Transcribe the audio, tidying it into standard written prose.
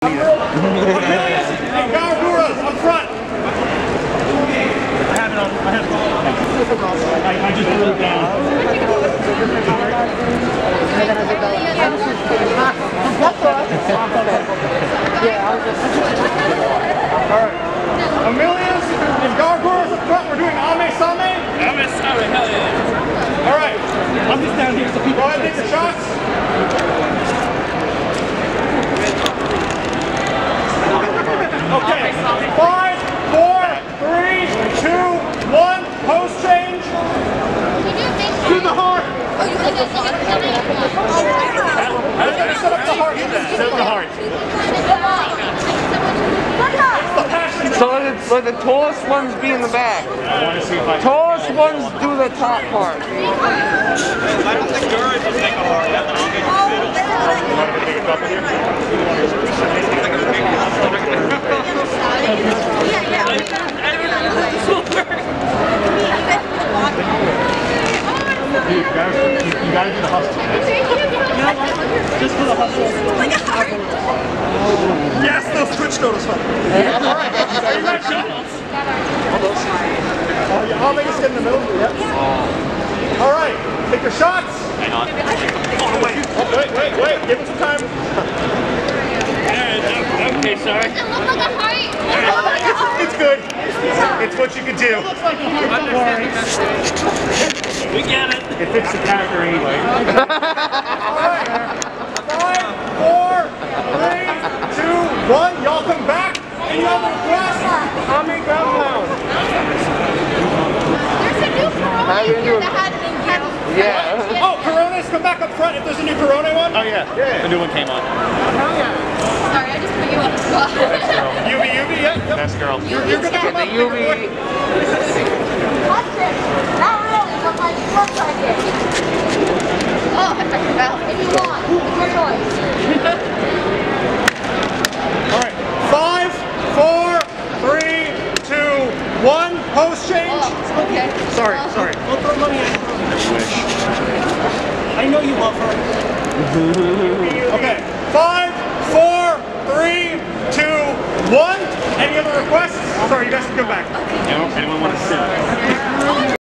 Amelia and Gura Gura up front. I have it on. I just wrote it down. Alright. Amelia's and Gura Gura's up front. We're doing Ame-Same. Ame-Same, hell yeah. Alright. I'm just down here so people go ahead and take your shots. Okay. 5, 4, 3, 2, 1. Pose change. To the heart. Set up the heart. Set up the heart. So let the tallest ones be in the back. Tallest ones do the top part. I don't think Gura just make a heart. You want to take a couple here? You gotta do the hustle. Just for the hustle. Like a heart. Yes, those Twitch notice fun. Alright, are you ready? I'll make us get in the middle. Yep. Alright, take your shots. Hang on. Oh, wait. Give it some time. Okay, sorry. Does it look like a heart? It's good. It's what you can do. It looks like a heart. Don't worry. We get it. It fits the character anyway. Alright. 5, 4, 3, 2, 1. Y'all come back. And y'all will cross. Ame Compound. There's a new Korone here that had an inhaler. Yeah. Oh, Coronas, come back up front if there's a new Korone one. Oh yeah. The new one came on. Sorry, I just put you on the spot. UV, yeah. Best girl. You're gonna come up. UV. Not really, but like it looks like it. Oh, I forgot. If you want, it's your choice. Alright. 5, 4, 3, 2, 1. Pose change. Oh, okay. Sorry. We'll throw money at her. I know you love her. Okay. 5, 4, 3, 2, 1. Any other requests? Sorry, you guys can come back. Anyone want to sit?